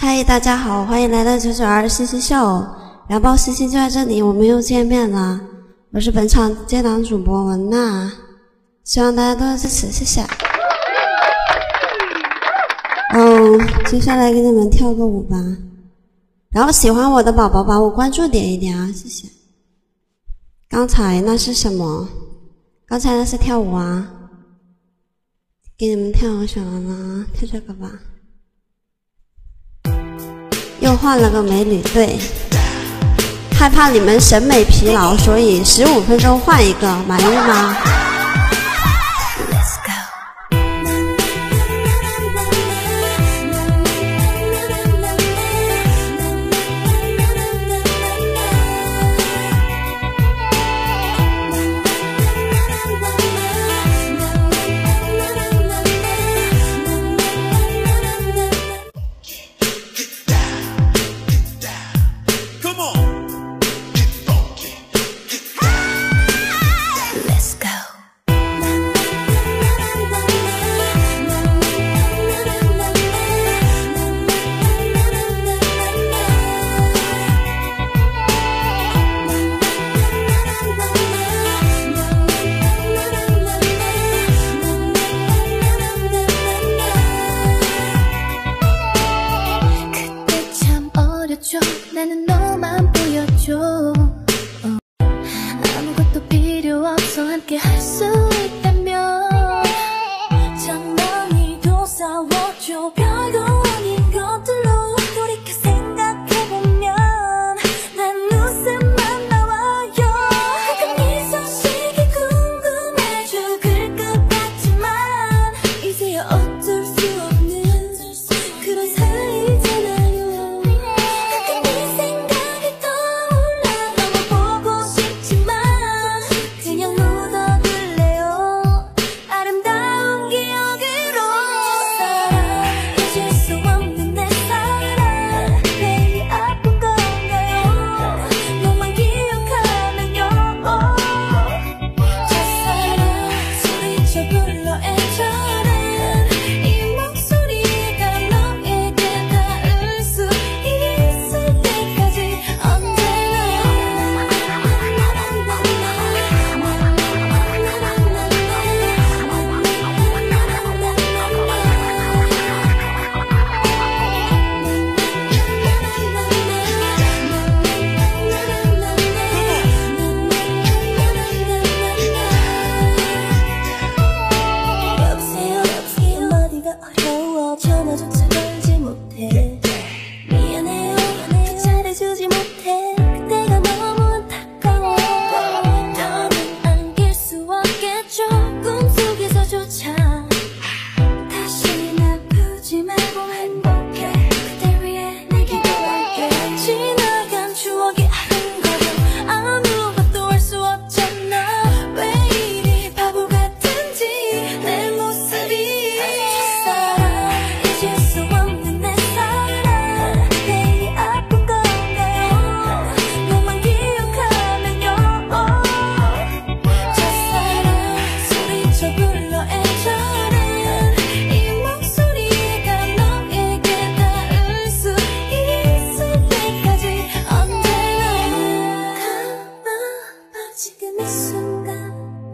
嗨，大家好，欢迎来到992星星秀，两包星星就在这里，我们又见面了。我是本场接档主播文娜，希望大家多多支持，谢谢。接下来给你们跳个舞吧。然后喜欢我的宝宝把我关注点一点啊，谢谢。刚才那是什么？刚才那是跳舞啊。给你们跳小了呢，跳这个吧。又换了个美女队，害怕你们审美疲劳，所以15分钟换一个，满意吗？ 나는 너만 보여줘 아무것도 필요 없어 함께 할 수 있다면 장난이도 싸워줘 별거 아닌 것들로 돌이켜 생각해보면 난 웃음만 나와요 가끔 이 소식이 궁금해 죽을 것 같지만 이제야 어쩔 수 없는 그런 사이잖아요 전화조차 걸지 못해 미안해요 잘해주지 못해 그때가 너무 안타까워 더는 안길 수 없겠죠 꿈속에서조차 다시는 아프지 말고 행복해 그댈 위해 내 기도할게 지나간 추억이 아른거려 아무것도 할 수 없잖아 왜 이리 바보 같은지 내 모습이 지금 이 순간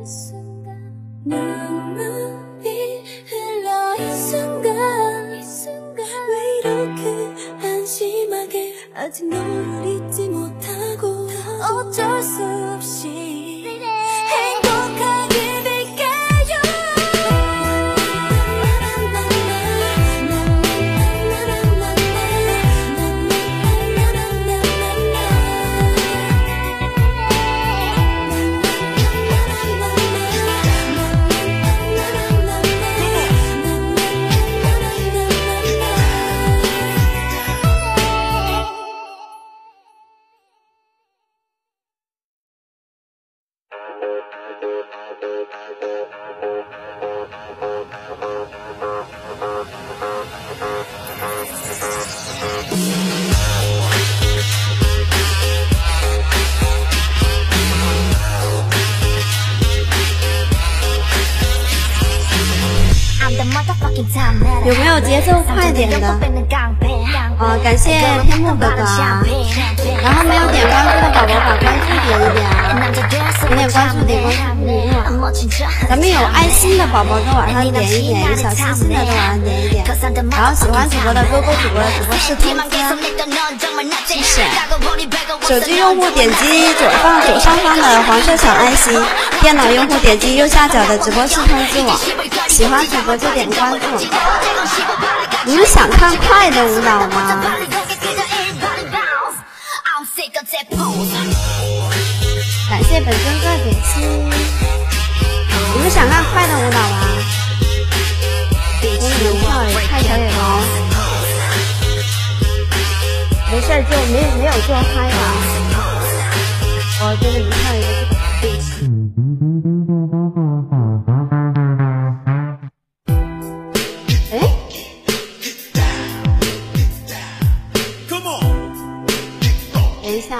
눈물이 흘러 이 순간 왜 이렇게 한심하게 아직 너를 잊지 못하고 어쩔 수 없이 행복하게 될까요 节奏快点的。感谢天幕哥哥，然后没有点关注的宝宝把关注点一点啊，点点关注点关注点咱们有爱心的宝宝都往上点一点，有小心心的都往上点一点，然后喜欢主播的勾勾主播的直播室通知，谢谢。手机用户点击左上方的黄色小爱心，电脑用户点击右下角的直播室通知我，喜欢主播就点关注。你们想看快的舞蹈吗？感谢本尊哥点心。你们想看快的舞蹈吗？给你们跳也看小野猫。没事，就没有做嗨吧。我给你们跳一个这个。等一下，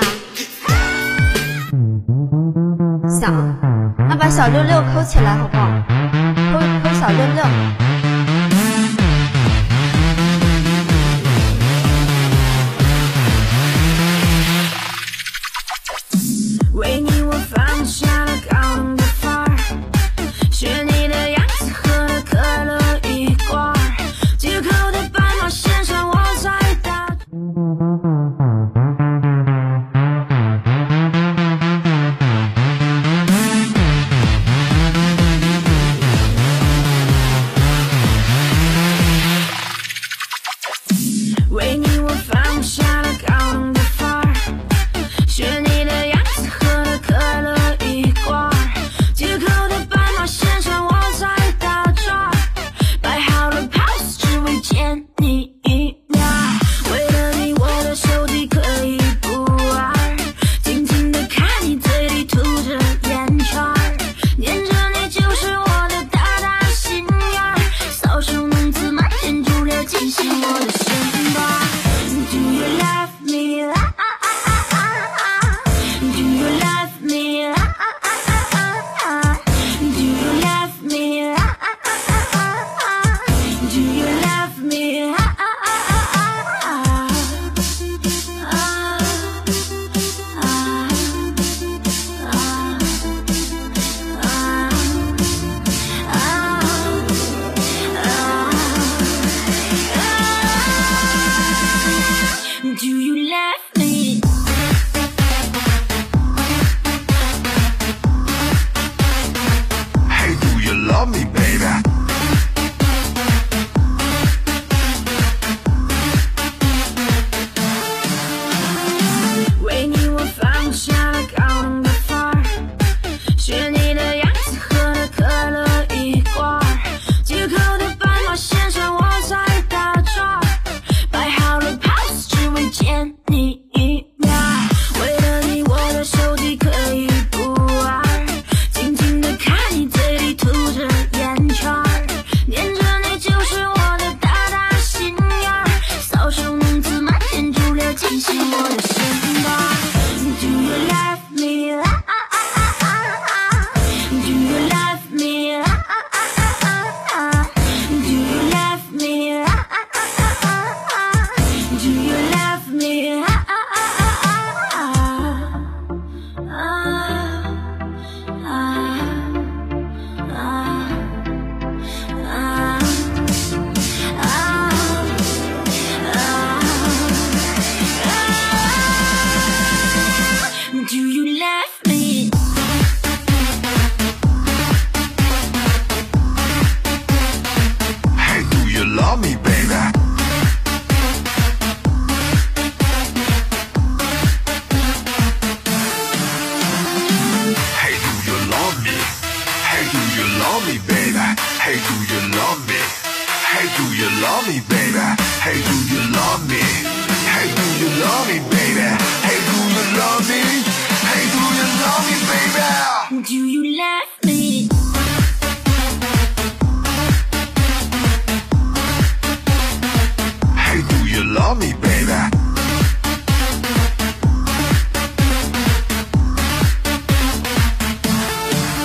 那把小六六扣起来好不好？扣小六六。为你我放下了高冷的范儿，学你的样子喝了可乐一罐，街口的斑马线上我在打。为你我放下了高冷的范儿，学你的样子喝了可乐一罐，街口的斑马线上我在打转，摆好了 pose 只为见你一面，为了你我的手机可以不玩，静静地看你嘴里吐着烟圈，念着你就是我的大大心眼，搔首弄姿满天逐烈惊醒我的身段。Do you love me? Do you love me? Do you love me? Do you love me? Do you love me? Hey, do you love me, baby? 为你我放下了高冷的范儿，学你的样子喝了可乐一罐，街口的斑马线上我在打转，摆好了 pose 只为见你一面，为了你我的手机可以不玩，静静地看你嘴里吐着烟圈，念着你就是我的大大心眼，搔首弄姿满天逐烈惊醒我的身段。Do you love me? Do you love me? Do you love me? Do you love me? Do you love me? Hey, do you love me, baby? Hey, do you love me? Hey, do you love me, baby? Hey, do you love me? Hey, do you love me, baby? Hey, do you love me? Hey, do you love me, baby? Hey, do you love me? Hey, do you love me, baby? Do you love me? Hey, do you love me, baby?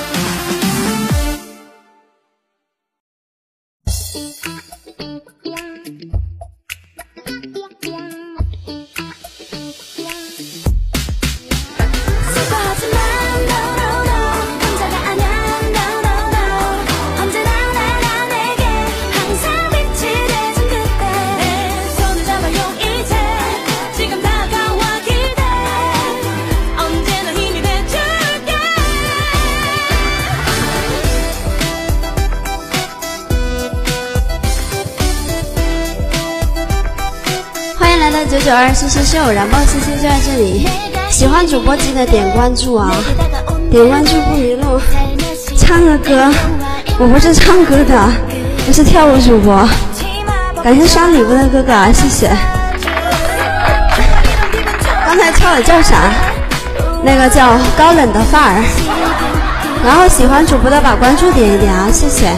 Yeah. 的992，谢谢秀，然后谢谢就在这里。喜欢主播记得点关注啊，点关注不迷路。唱个歌，我不是唱歌的，我是跳舞主播。感谢刷礼物的哥哥啊，谢谢。刚才跳的叫啥？那个叫高冷的范儿。然后喜欢主播的把关注点一点啊，谢谢。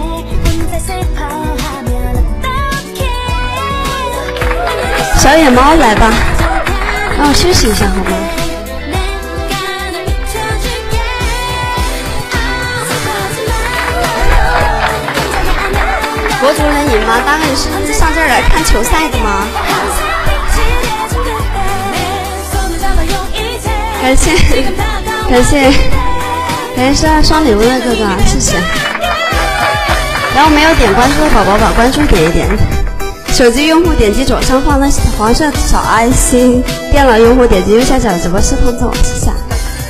小野猫来吧，让我休息一下好吗？国足能赢吗？大概是上这儿来看球赛的吗？感谢双礼物的哥哥，谢谢。然后没有点关注的宝宝把关注点一点。手机用户点击左上方的黄色小爱心，电脑用户点击右下角直播室通知我，谢谢。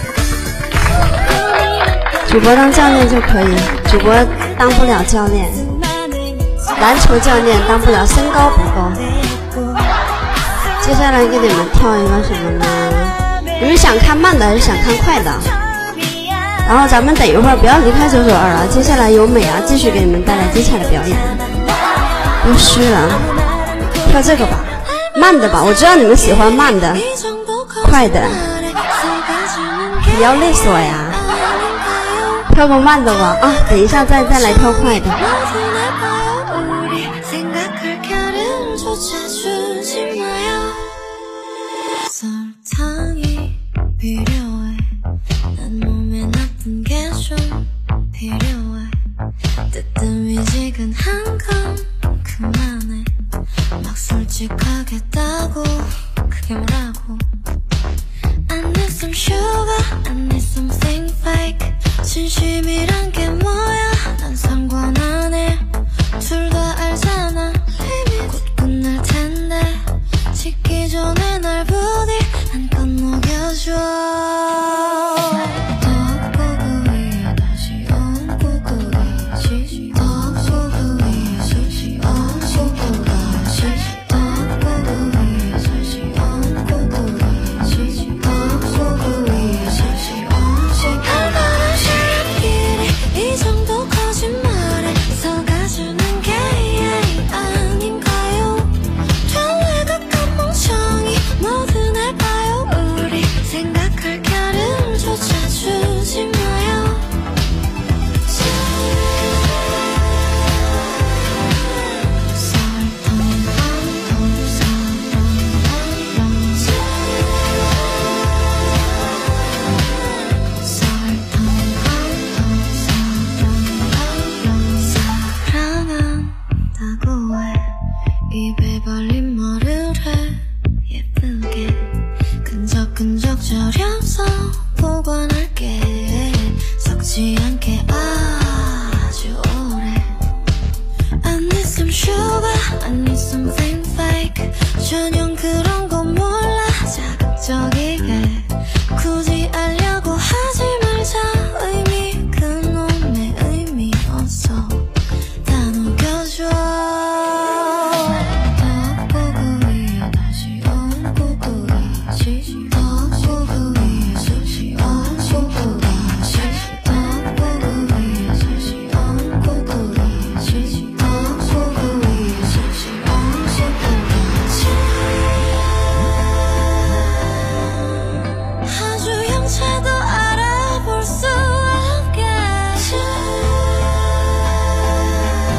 主播当教练就可以，主播当不了教练，篮球教练当不了，身高不够。接下来给你们跳一个什么呢？你们想看慢的还是想看快的？然后咱们等一会儿不要离开992了，接下来由美啊继续给你们带来精彩的表演。又虚了，跳这个吧，慢的吧，我知道你们喜欢慢的，快的，不要累死我呀！跳个慢的吧啊，等一下再来跳快的。 솔직하겠다고 그게 뭐라고 I need some sugar I need something fake 진심이란 게 뭐야 난 상관 안 해 둘 다 알잖아 이미 곧 끝날 텐데 식기 전에 날 부디 한껏 녹여줘 떡볶이 위에 다시 얹고 끓이지 떡볶이 위에 다시 얹고 끓이지 입에 발린 말을 해 예쁘게 끈적끈적 절여서 보관할게 썩지 않게 아주 오래 I need some sugar I need something fake 전혀 그런 거 몰라 자극적이게 굳이 알려고 하지 말자 의미 그놈의 의미 없어 다 녹여줘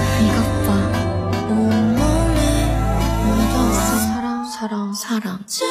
사랑